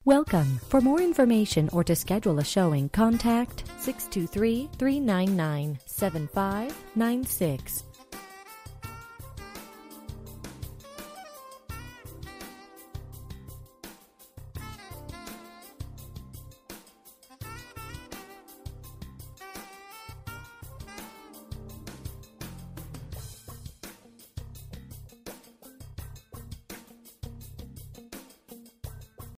Welcome. For more information or to schedule a showing, contact 623-399-7596.